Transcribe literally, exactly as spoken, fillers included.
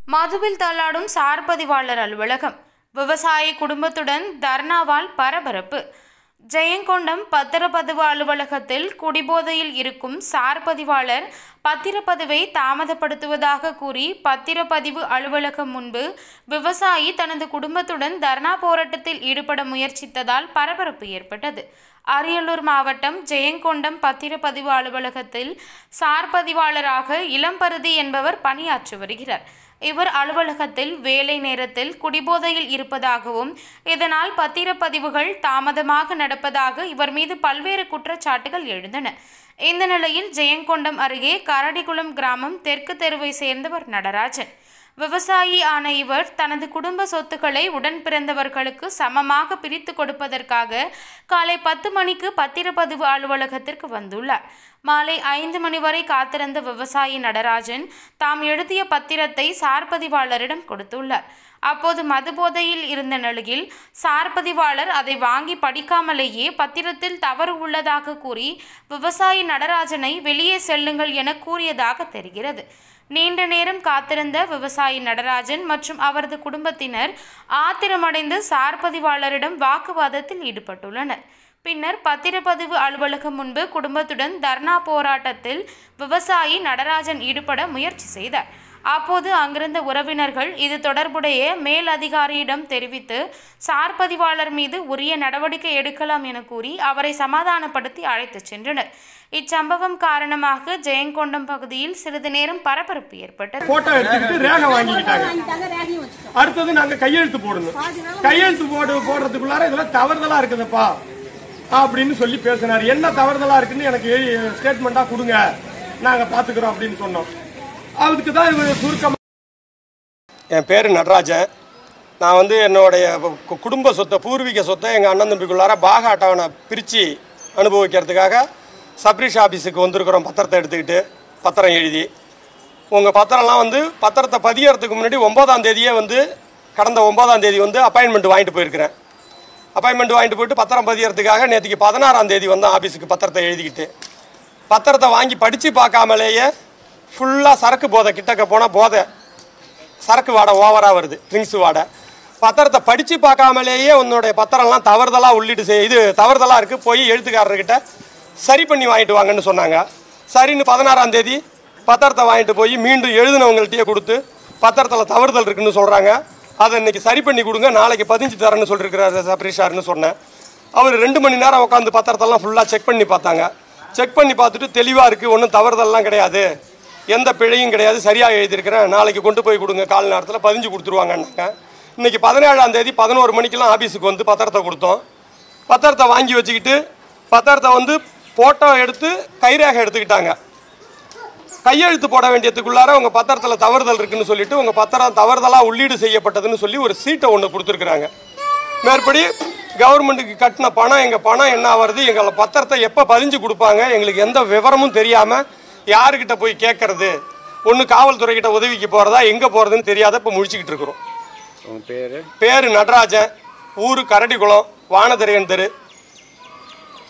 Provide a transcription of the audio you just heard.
மதுவில் தள்ளாடும் சார் பதிவாளர் அலுவலகம். விவசாயி குடும்பத்துடன் தர்ணாவால் பரபரப்பு. ஜெயங்கொண்டம் பத்திரப்பதிவு அலுவலகத்தில் குடிபோதையில் இருக்கும் சார் பதிவாளர் பத்திரப்பதிவை தாமதப்படுத்துவதாக கூறி பத்திரப்பதிவு அலுவலகம் முன்பு விவசாயி தனது குடும்பத்துடன் தர்ணா போராட்டத்தில் ஈடுபட முயற்சித்ததால் பரபரப்பு ஏற்பட்டது. அரியலூர் மாவட்டம் ஜெயங்கொண்டம் பத்திரப்பதிவு அலுவலகத்தில் சார் பதிவாளராக இளம்பருதி என்பவர் பணியாற்றி வருகிறார். இவர் அலுவலகத்தில் வேலை நேரத்தில் குடிபோதையில் இருப்பதாகவும் இதனால் பத்திரப்பதிவுகள் தாமதமாக நடப்பதாக இவர் மீது பல்வேறு குற்றச்சாட்டுகள் எழுந்தன. இந்த நிலையில் ஜெயங்கொண்டம் அருகே கரடிகுளம் கிராமம் தெற்கு தெருவை சேர்ந்தவர் நடராஜன். விவசாயி ஆன இவர் தனது குடும்ப சொத்துக்களை உடன் பிறந்தவர்களுக்கு சமமாக பிரித்து கொடுப்பதற்காக காலை பத்து மணிக்கு பத்திரப்பதிவு அலுவலகத்திற்கு வந்துள்ளார். மாலை ஐந்து மணி வரை காத்திருந்த விவசாயி நடராஜன் தாம் எழுதிய பத்திரத்தை சார் பதிவாளரிடம் கொடுத்துள்ளார். அப்போது மதுபோதையில் இருந்த நிலையில் சார் பதிவாளர் அதை வாங்கி படிக்காமலேயே பத்திரத்தில் தவறு உள்ளதாக கூறி விவசாயி நடராஜனை வெளியே செல்லுங்கள் என கூறியதாக தெரிகிறது. நீண்ட நேரம் காத்திருந்த விவசாயி நடராஜன் மற்றும் அவரது குடும்பத்தினர் ஆத்திரமடைந்து சார் பதிவாளரிடம் வாக்குவாதத்தில் ஈடுபட்டுள்ளனர். பின்னர் பத்திரப்பதிவு அலுவலகம் முன்பு குடும்பத்துடன் தர்ணா போராட்டத்தில் விவசாயி நடராஜன் ஈடுபட முயற்சி செய்தார். அப்போது அங்கிருந்த உறவினர்கள் இது தொடர்புடைய மேல் அதிகாரியிடம் தெரிவித்து சார் பதிவாளர் மீது உரிய நடவடிக்கை எடுக்கலாம் என கூறி அவரை சமாதானப்படுத்தி அழைத்துச் சென்றனர். இச்சம்பவம் காரணமாக ஜெயங்கொண்டம் பகுதியில் சிறிது நேரம் பரபரப்பு ஏற்பட்டது. போட்டோ எடுத்துக்கிட்டு ரேகை வாங்கிக்கிட்டாங்க. அடுத்தது நாங்க கையெழுத்து போடணும். கையெழுத்து போடு போடுறதுக்குள்ளார இதெல்லாம் தவறுதலா இருக்குதுப்பா அப்படின்னு சொல்லி பேசினார். என்ன தவறுதலா இருக்குன்னு எனக்கு ஸ்டேட்மெண்டா கொடுங்க, நாங்க பாத்துக்கிறோம் அப்படின்னு சொன்னோம். அதுக்கு தான் இவர் சுருக்கம். என் பேர் நடராஜன். நான் வந்து என்னுடைய குடும்ப சொத்தை பூர்வீக சொத்தை எங்கள் அண்ணன் தம்பிக்குள்ளார பாக அட்டவணை பிரித்து அனுபவிக்கிறதுக்காக சப்ரிஷ் ஆஃபீஸுக்கு வந்திருக்கிறோம். பத்திரத்தை எடுத்துக்கிட்டு பத்திரம் எழுதி உங்கள் பத்திரம்லாம் வந்து பத்திரத்தை பதியறதுக்கு முன்னாடி ஒன்பதாம் தேதியே வந்து கடந்த ஒன்பதாம் தேதி வந்து அப்பாயின்மெண்ட் வாங்கிட்டு போயிருக்கிறேன். அப்பாயின்மெண்ட் வாங்கிட்டு போயிட்டு பத்திரம் பதியறதுக்காக நேற்றுக்கு பதினாறாம் தேதி வந்தோம் ஆஃபீஸுக்கு பத்திரத்தை எழுதிக்கிட்டு. பத்திரத்தை வாங்கி படித்து பார்க்காமலேயே ஃபுல்லாக சரக்கு போதை, கிட்டக்க போனால் போதை சரக்கு வாடை ஓவராக வருது, ட்ரிங்க்ஸு வாடை. பத்திரத்தை படித்து பார்க்காமலேயே உன்னுடைய பத்திரம்லாம் தவறுதலாக உள்ளிட்டு செய் இது தவறுதலாக இருக்குது, போய் எழுத்துக்காரர்கிட்ட சரி பண்ணி வாங்கிட்டு வாங்கன்னு சொன்னாங்க. சரின்னு பதினாறாம் தேதி பத்திரத்தை வாங்கிட்டு போய் மீண்டும் எழுதினவங்கள்ட்டையே கொடுத்து பத்திரத்தில் தவறுதல் இருக்குன்னு சொல்கிறாங்க. அதை இன்றைக்கி சரி பண்ணி கொடுங்க, நாளைக்கு பதிஞ்சு தரேன்னு சொல்லியிருக்கிறாரு சப்ரிஷார்னு சொன்னேன். அவர் ரெண்டு மணி நேரம் உட்காந்து பத்திரத்தெல்லாம் ஃபுல்லாக செக் பண்ணி பார்த்தாங்க. செக் பண்ணி பார்த்துட்டு தெளிவாக இருக்குது, ஒன்றும் தவறுதல்லாம் கிடையாது, எந்த பிழையும் கிடையாது, சரியாக எழுதியிருக்கிறேன், நாளைக்கு கொண்டு போய் கொடுங்க, கால நேரத்தில் பதிஞ்சு கொடுத்துருவாங்கன்னாங்க. இன்றைக்கி பதினேழாம் தேதி பதினோரு மணிக்கெலாம் ஆஃபீஸுக்கு வந்து பத்திரத்தை கொடுத்தோம். பத்திரத்தை வாங்கி வச்சுக்கிட்டு பத்திரத்தை வந்து ஃபோட்டோ எடுத்து கைரேகை எடுத்துக்கிட்டாங்க. கையெழுத்து போட வேண்டியதுக்குள்ளார உங்கள் பத்திரத்தில் தவறுதல் இருக்குன்னு சொல்லிவிட்டு உங்கள் பத்திரம் தவறுதலாக உள்ளீடு செய்யப்பட்டதுன்னு சொல்லி ஒரு சீட்டை ஒன்று கொடுத்துருக்குறாங்க. மேற்படி கவர்மெண்ட்டுக்கு கட்டின பணம், எங்கள் பணம் என்ன வருது, எங்களை பத்திரத்தை எப்போ பதிஞ்சு கொடுப்பாங்க, எங்களுக்கு எந்த விவரமும் தெரியாமல் யாருக்கிட்ட போய் கேட்கறது, ஒன்று காவல்துறைக்கிட்ட உதவிக்கு போகிறதா எங்கே போகிறதுன்னு தெரியாத இப்போ முழிச்சிக்கிட்டு இருக்கிறோம். பேர் பேர் நடராஜன், ஊர் கரடிகுளம், வானதிரையன் தெரு.